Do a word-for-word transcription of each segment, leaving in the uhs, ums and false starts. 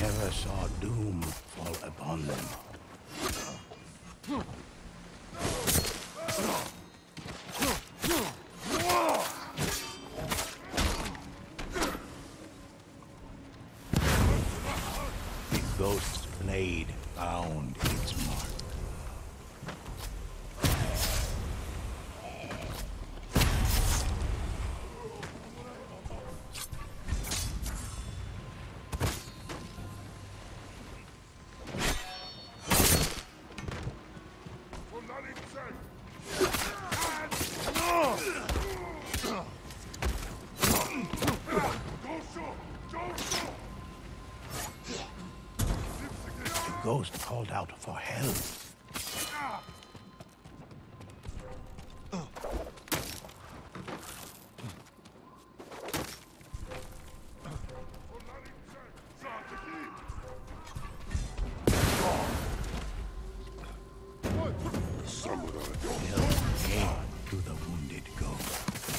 never saw doom fall upon them. The ghost's blade found its mark. The ghost called out for help. Help came to the wounded ghost.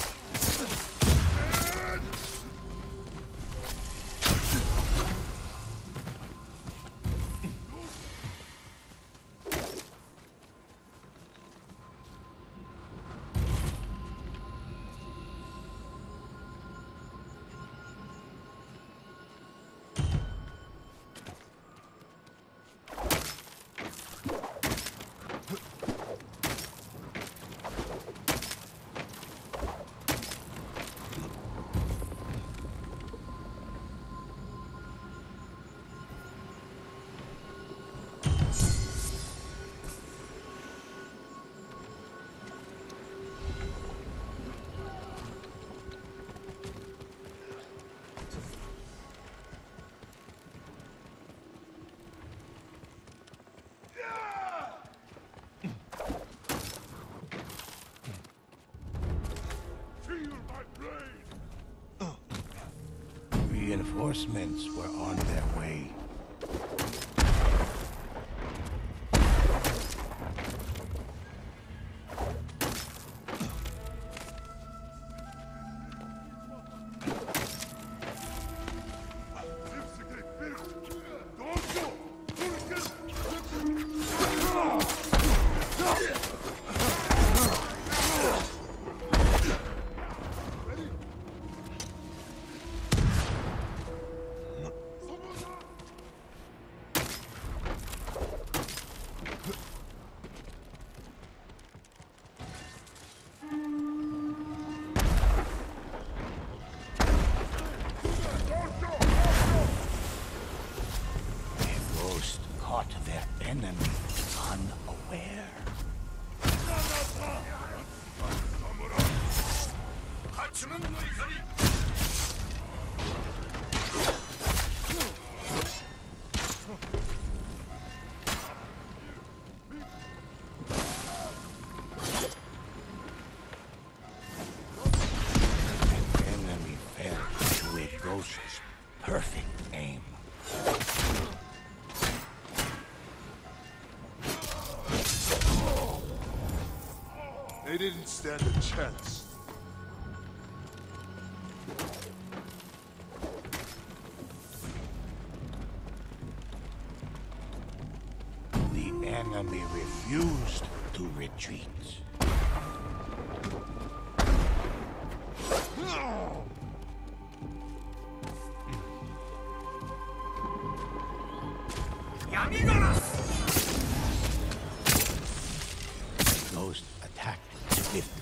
Reinforcements were on their way. Their enemy unaware. The enemy fell to a ghost's perfect aim. They didn't stand a chance. The enemy refused to retreat. Ghost attacked swiftly.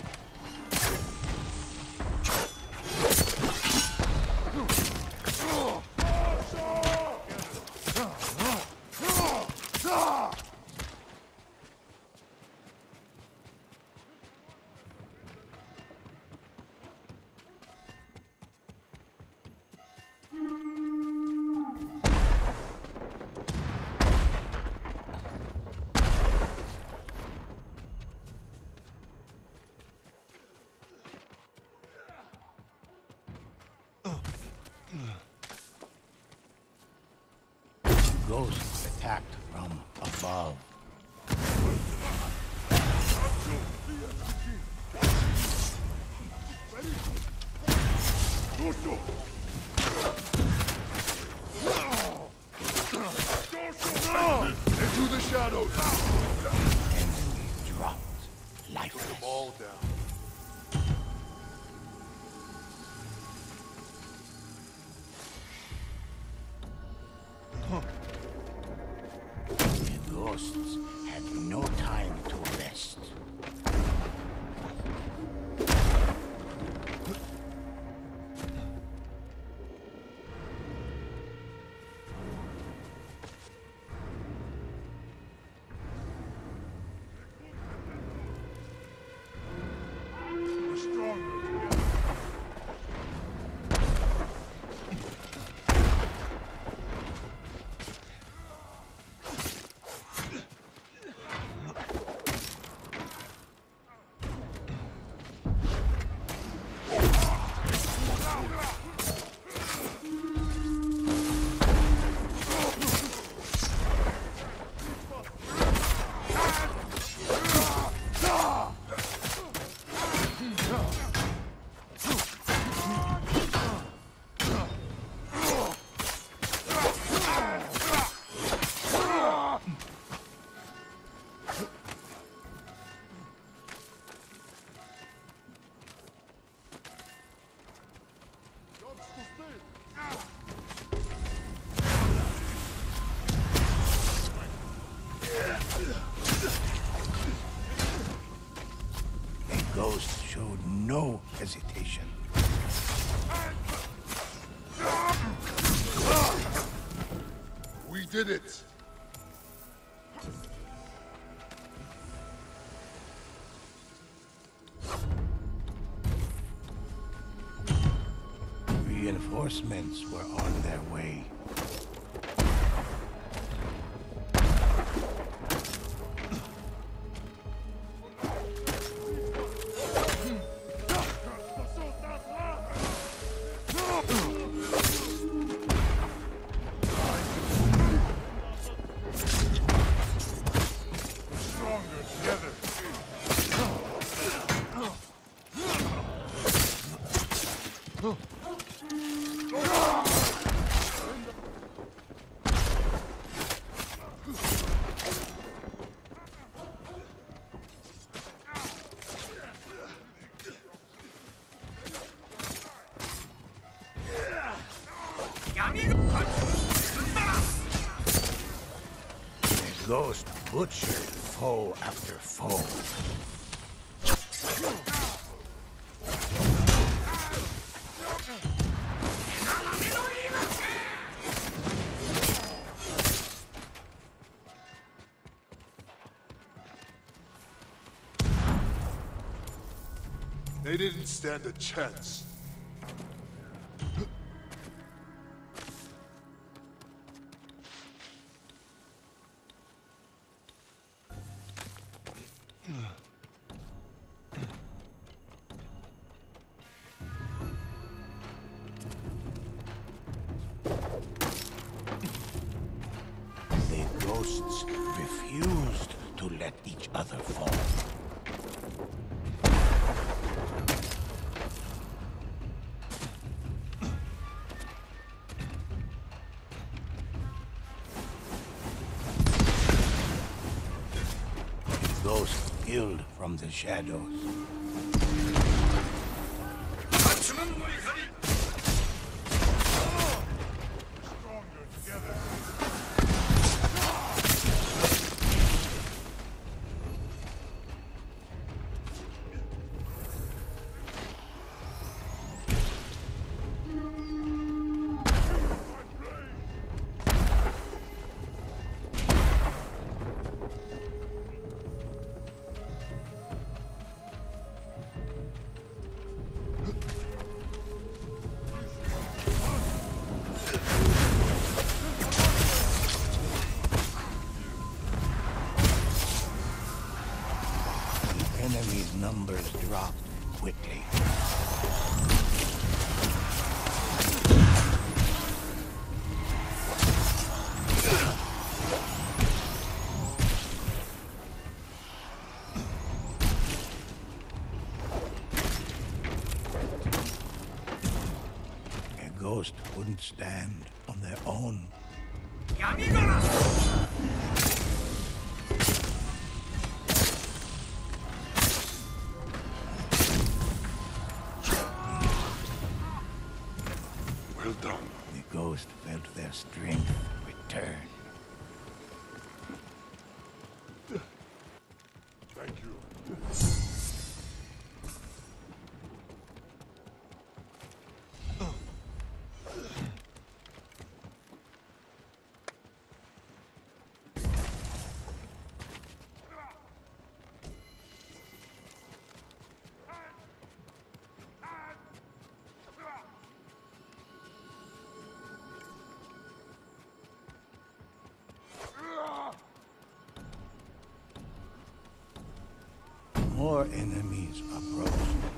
Ghost attacked from above. shadows! Enemy dropped. Put Lifeless. them all down. The ghosts had no time to rest. We're stronger together. The ghost showed no hesitation. We did it! Reinforcements were on their way. Stronger together. The ghost butchered foe after foe. They didn't stand a chance. The ghosts refused to let each other fall. The ghost killed from the shadows. Stronger together. The enemy's numbers dropped quickly. A ghost wouldn't stand on their own. turn. Thank you. More enemies approach.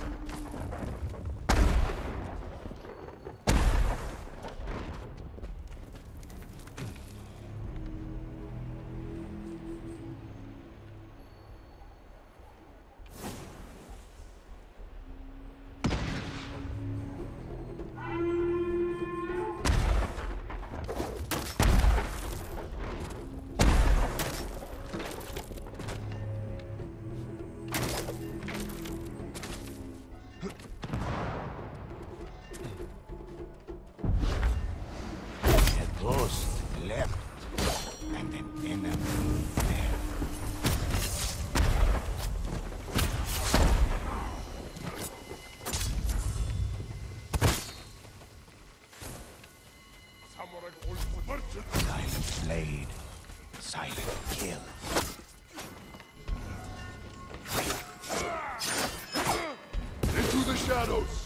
Ghost left, and an enemy there. Silent blade, silent kill. Into the shadows!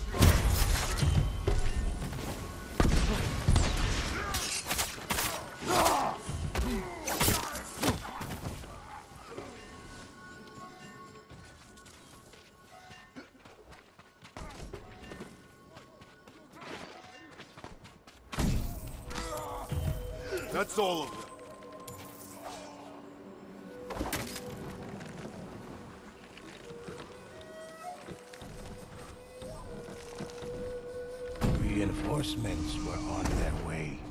That's all of them. Reinforcements were on their way.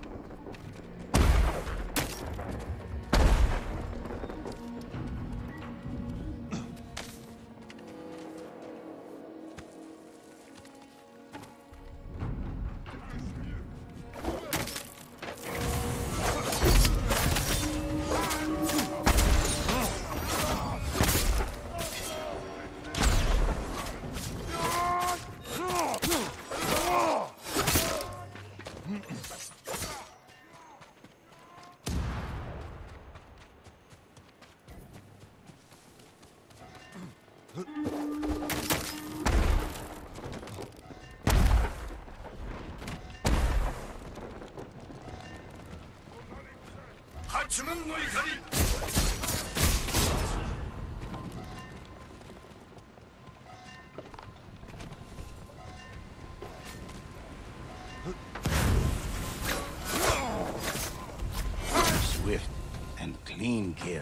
Swift and clean kill.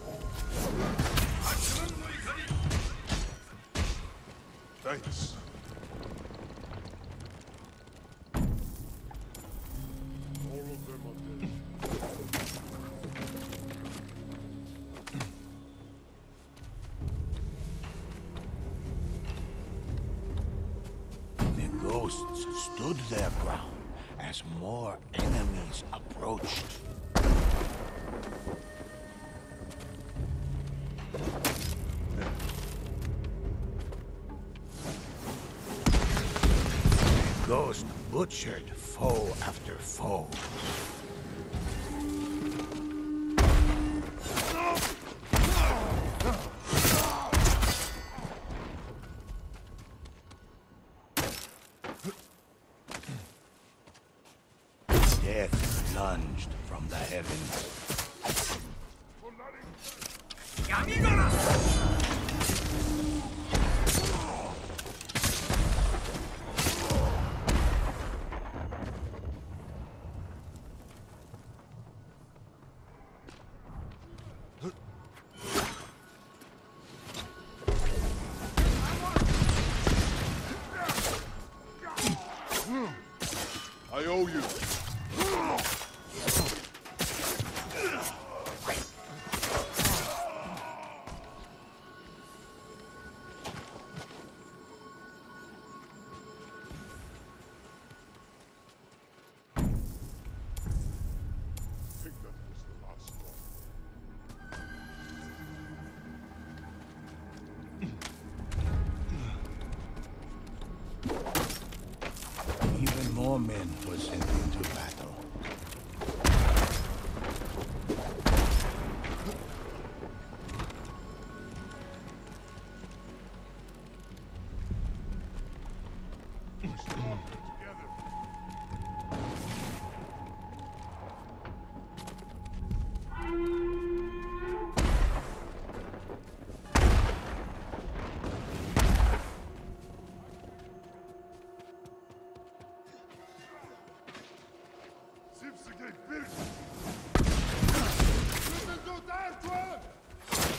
Thanks. All of them are dead. The ghosts stood their ground as more enemies approached. Ghost butchered foe after foe. Death lunged from the heavens. I owe you. Think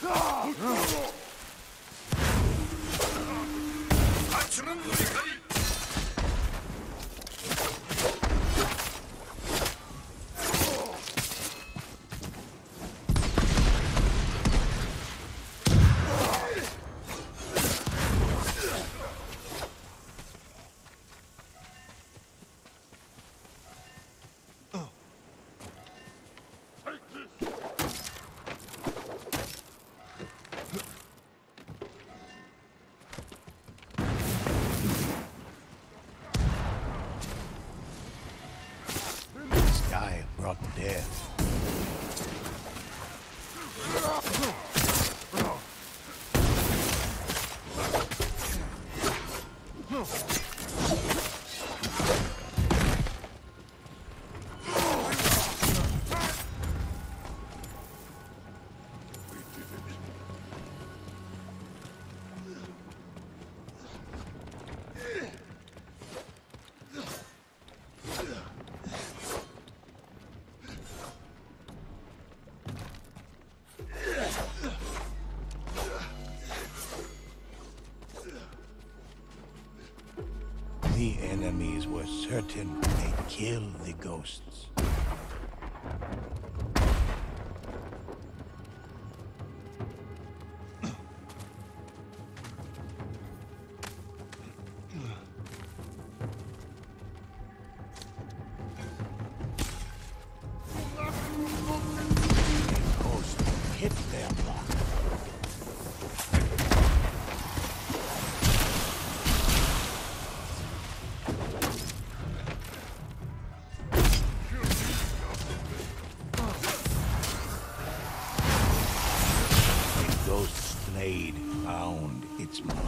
Sky brought death. The enemies were certain they'd kill the ghosts. The ghosts hit their mark. Ghost's blade found its mark.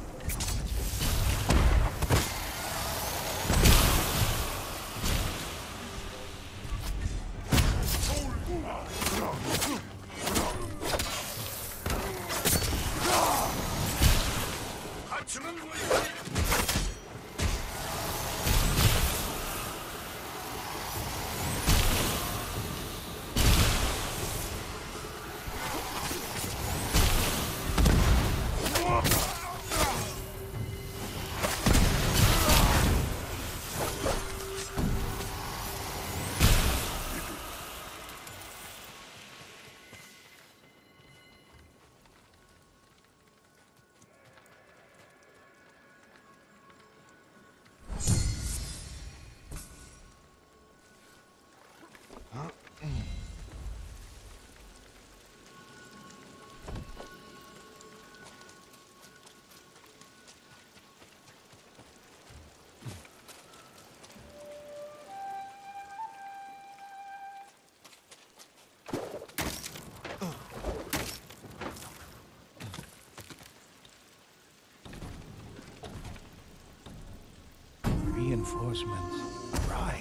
Reinforcements arrived.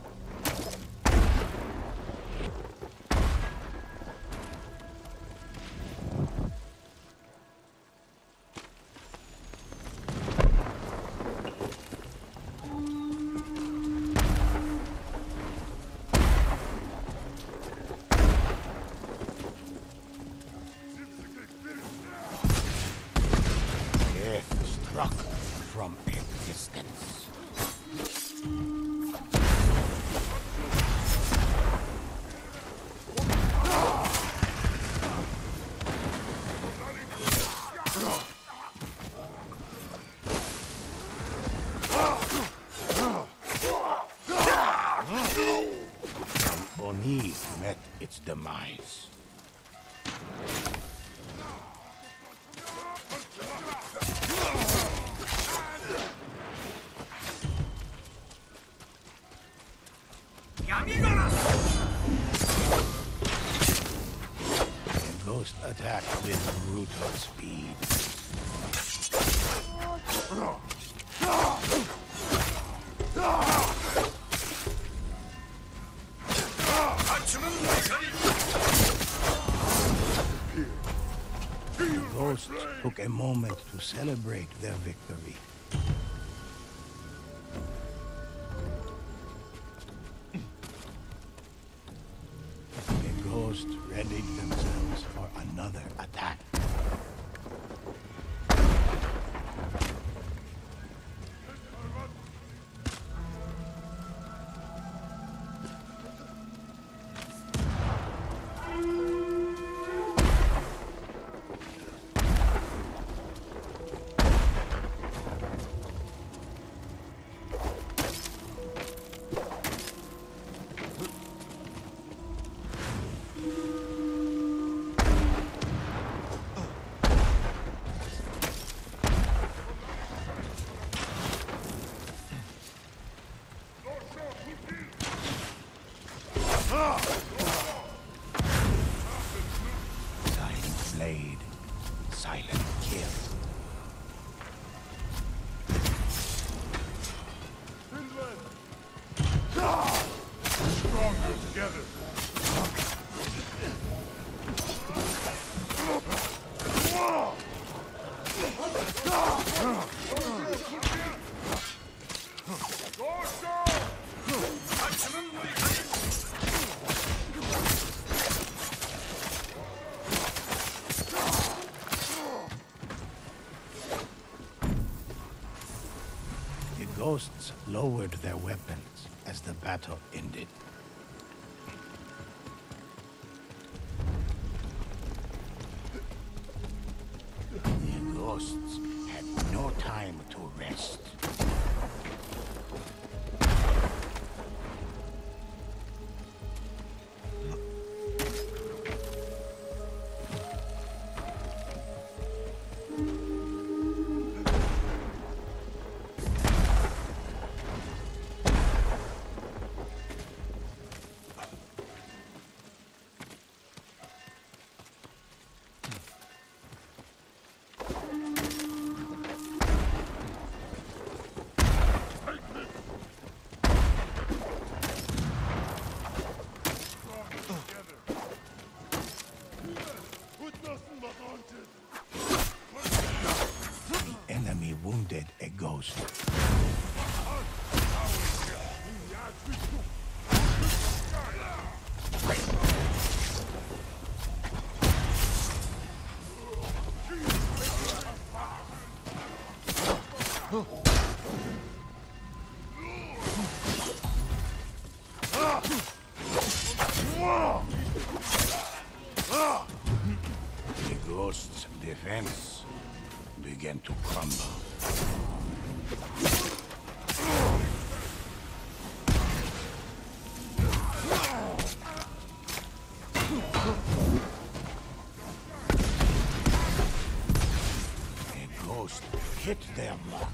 Death struck from existence. Oni met its demise. The ghost attacked with brutal speed. The ghosts took a moment to celebrate their victory. The ghost ghosts readied themselves for another attack. Silent blade, silent kill. Stronger together. The ghosts lowered their weapons as the battle ended. The ghosts had no time to rest. The enemy wounded a ghost. The ghost's defense began to crumble. A ghost hit their mark.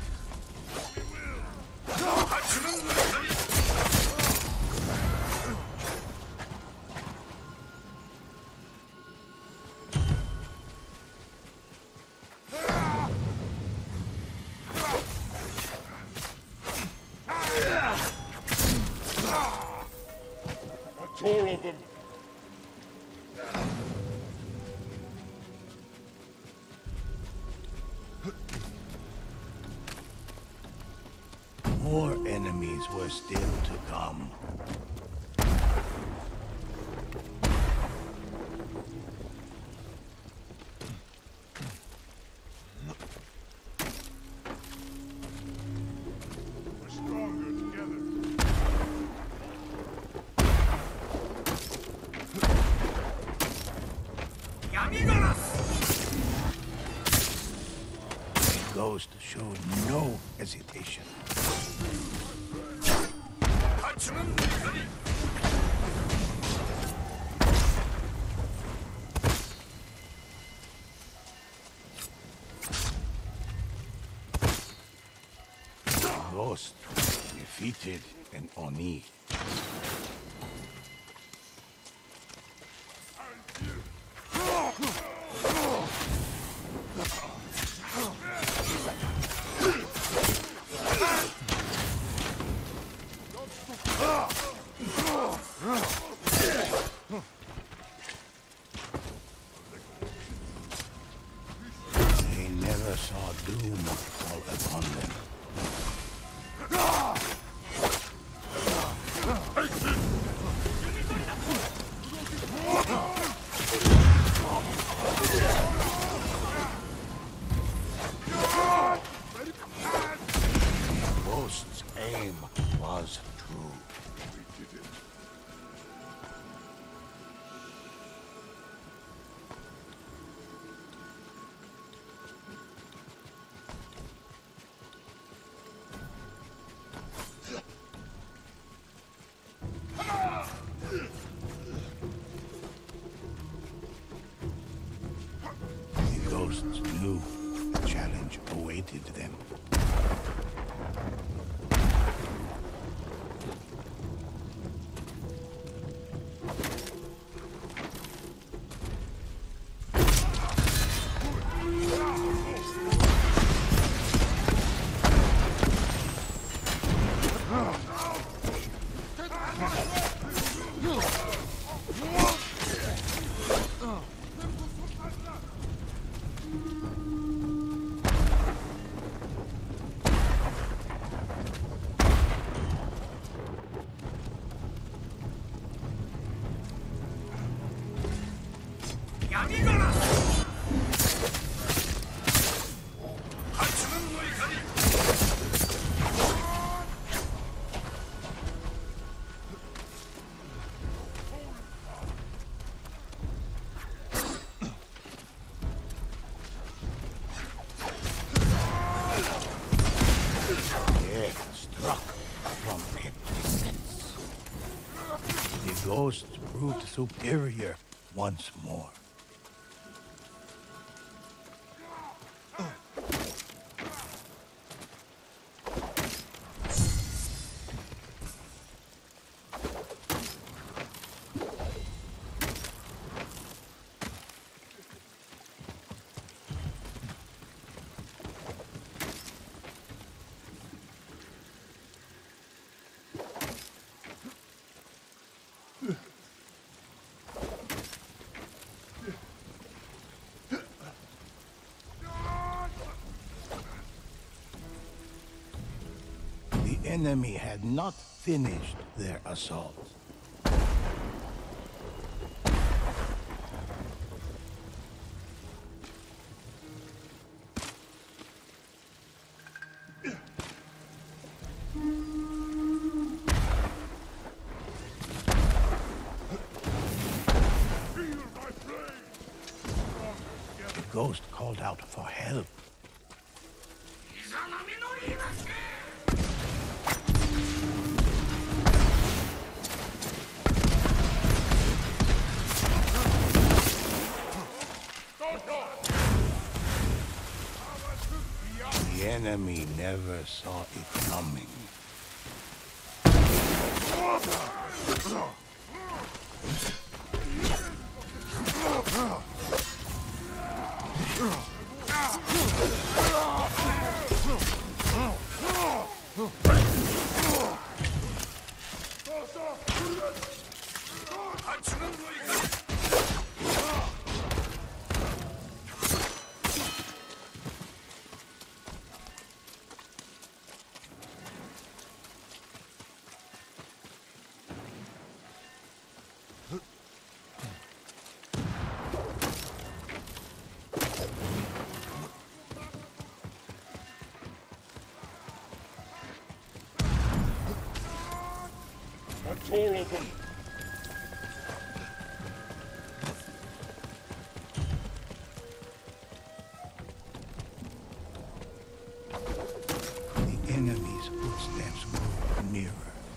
All of them. More enemies were still to come. We're stronger together. The ghost showed no hesitation. The ghost defeated an Oni. They never saw doom fall upon them. Take this! ghosts knew the challenge awaited them. The ghosts proved superior once more. The enemy had not finished their assault. The ghost called out for help. The enemy never saw it coming. That's all of them. The enemy's footsteps moved nearer.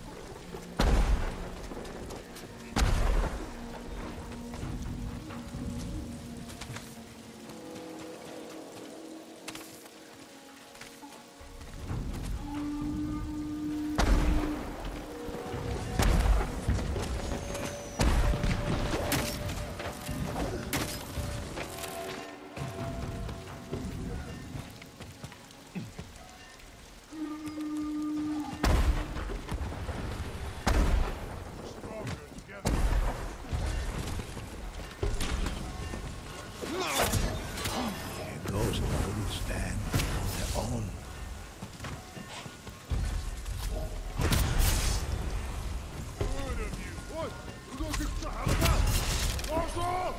The ghost couldn't stand on their own. Good of you. What? You don't get to have that. What's up?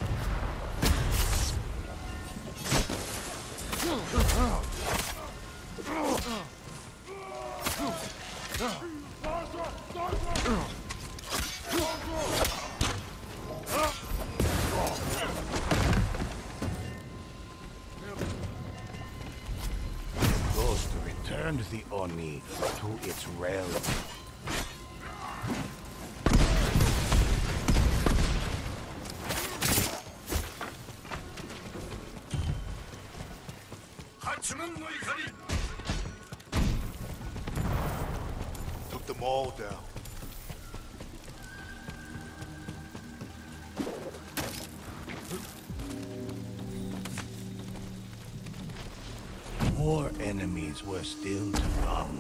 The ghost returned the Oni to its realm. Took them all down. More enemies were still to come.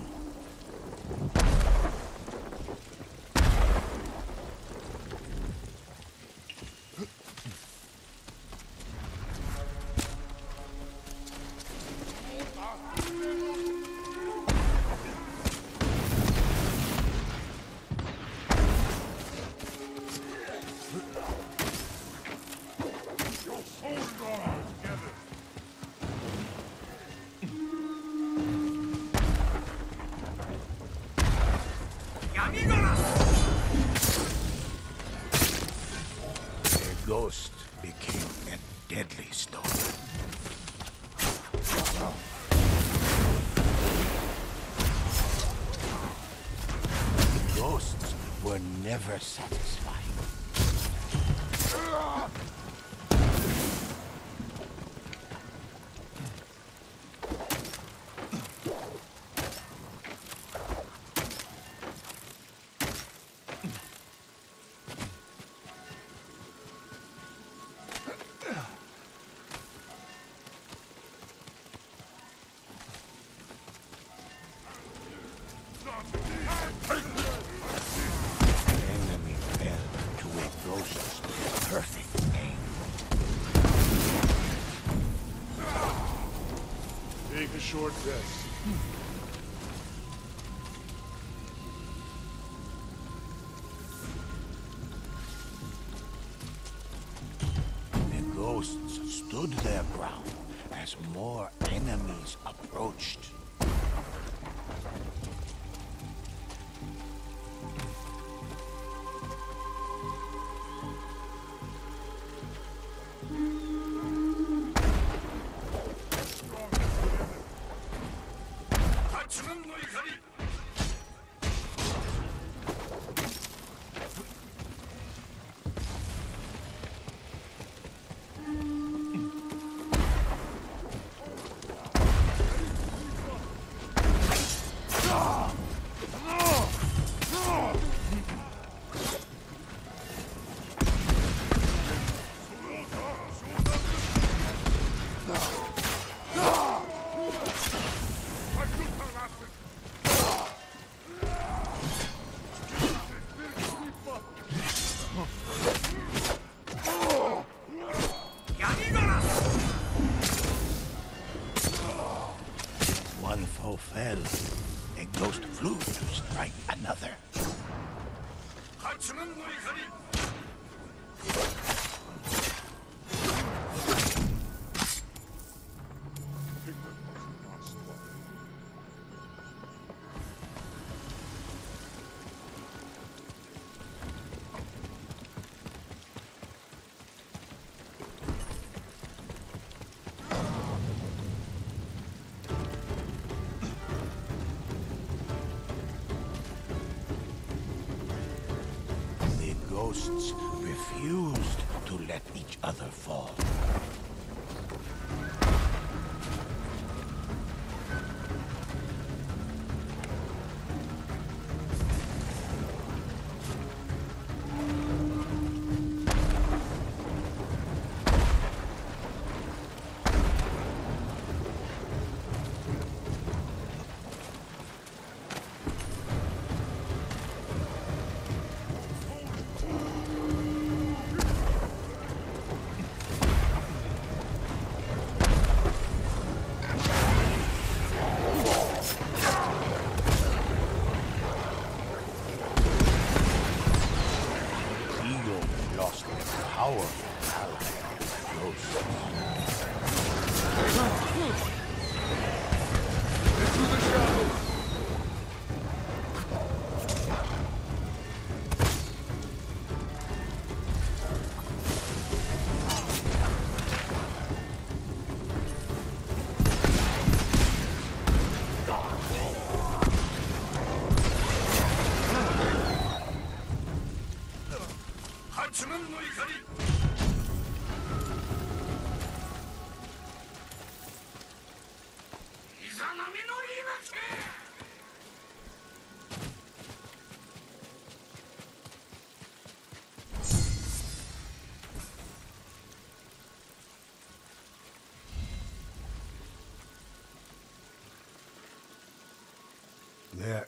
Ghost became a deadly stone. The ghosts were never satisfied. Enemy fell to a ghost's perfect aim. Take a short rest. The ghosts stood their ground as more enemies approached. One foe fell, a ghost flew to strike another. The ghosts refused to let each other fall. Lost their powerful ally, ghosts. Into the shadows!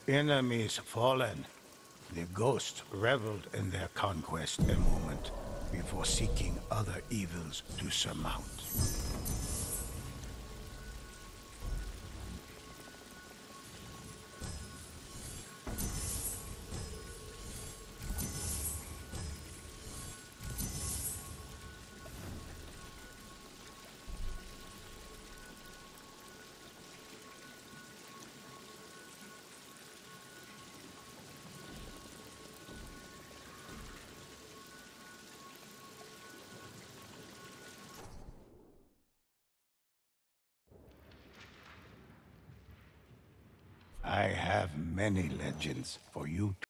Enemies fallen. The ghosts reveled in their conquest a moment before seeking other evils to surmount. I have many legends for you